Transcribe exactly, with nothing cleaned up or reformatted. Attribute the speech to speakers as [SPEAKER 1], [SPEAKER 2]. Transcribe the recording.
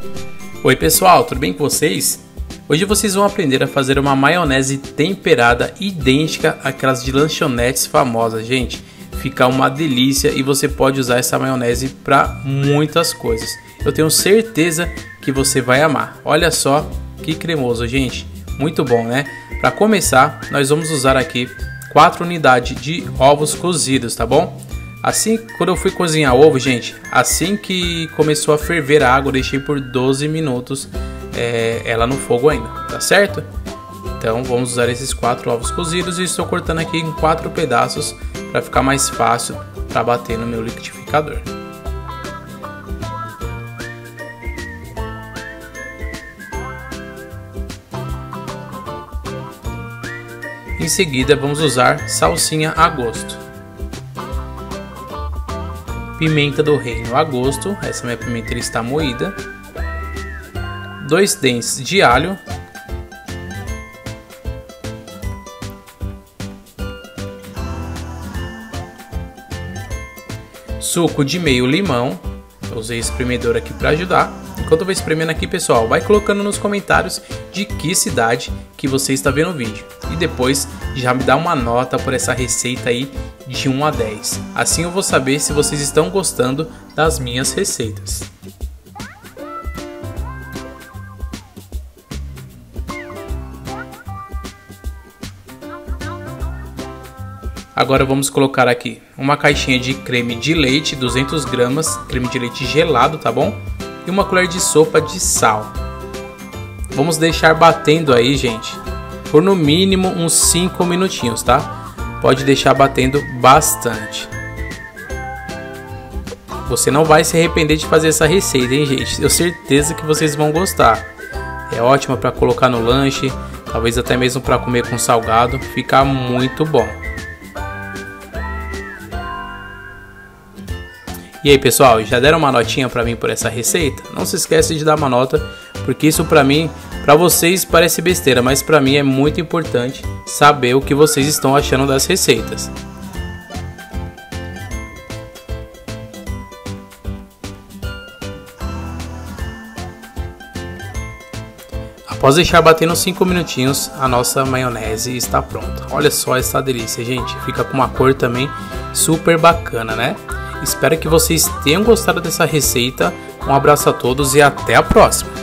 [SPEAKER 1] Oi pessoal, tudo bem com vocês? Hoje vocês vão aprender a fazer uma maionese temperada idêntica àquelas de lanchonetes famosas, gente. Fica uma delícia e você pode usar essa maionese para muitas coisas. Eu tenho certeza que você vai amar. Olha só que cremoso, gente. Muito bom, né? Para começar, nós vamos usar aqui quatro unidades de ovos cozidos, tá bom? Assim, quando eu fui cozinhar ovo, gente, assim que começou a ferver a água, eu deixei por doze minutos é, ela no fogo ainda, tá certo? Então vamos usar esses quatro ovos cozidos e estou cortando aqui em quatro pedaços para ficar mais fácil para bater no meu liquidificador. Em seguida vamos usar salsinha a gosto. Pimenta do reino a gosto, essa minha pimenta está moída. Dois dentes de alho. Suco de meio limão. Eu usei espremedor aqui para ajudar. Enquanto eu vou espremendo aqui, pessoal, vai colocando nos comentários de que cidade que você está vendo o vídeo. E depois já me dá uma nota por essa receita aí de um a dez. Assim eu vou saber se vocês estão gostando das minhas receitas. Agora vamos colocar aqui uma caixinha de creme de leite, duzentas gramas, creme de leite gelado, tá bom? E uma colher de sopa de sal. Vamos deixar batendo aí, gente, por no mínimo uns cinco minutinhos, tá? Pode deixar batendo bastante. Você não vai se arrepender de fazer essa receita, hein, gente? Tenho certeza que vocês vão gostar. É ótima para colocar no lanche, talvez até mesmo para comer com salgado, fica muito bom. E aí pessoal, já deram uma notinha para mim por essa receita? Não se esquece de dar uma nota, porque isso para mim, para vocês parece besteira, mas para mim é muito importante saber o que vocês estão achando das receitas. Após deixar batendo cinco minutinhos, a nossa maionese está pronta. Olha só essa delícia, gente. Fica com uma cor também super bacana, né? Espero que vocês tenham gostado dessa receita. Um abraço a todos e até a próxima!